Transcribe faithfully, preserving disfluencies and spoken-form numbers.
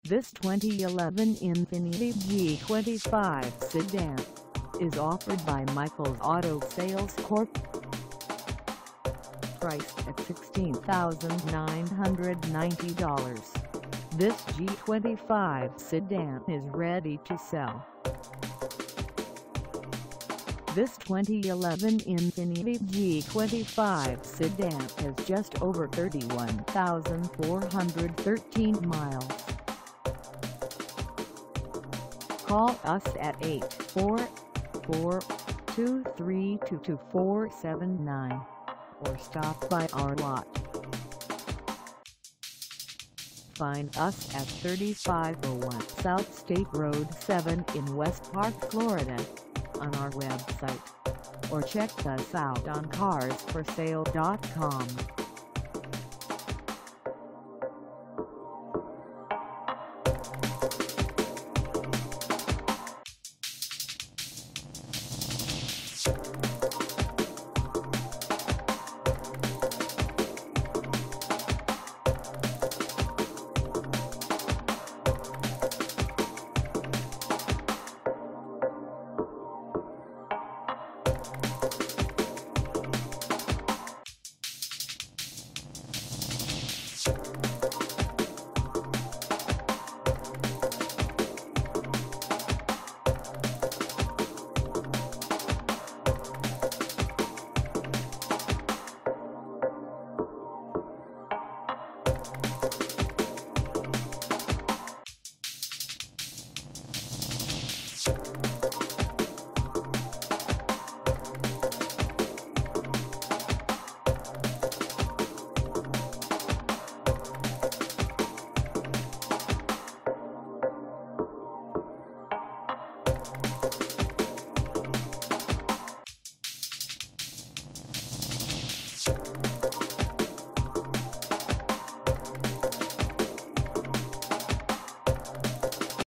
This twenty eleven Infiniti G twenty-five Sedan is offered by Michael's Auto Sales Corp. Priced at sixteen thousand nine hundred ninety dollars, this G twenty-five Sedan is ready to sell. This twenty eleven Infiniti G twenty-five Sedan has just over thirty-one thousand four hundred thirteen miles. Call us at eight four four, two three two, two four seven nine or stop by our lot. Find us at thirty-five oh one South State Road seven in West Park, Florida on our website, or check us out on cars for sale dot com. You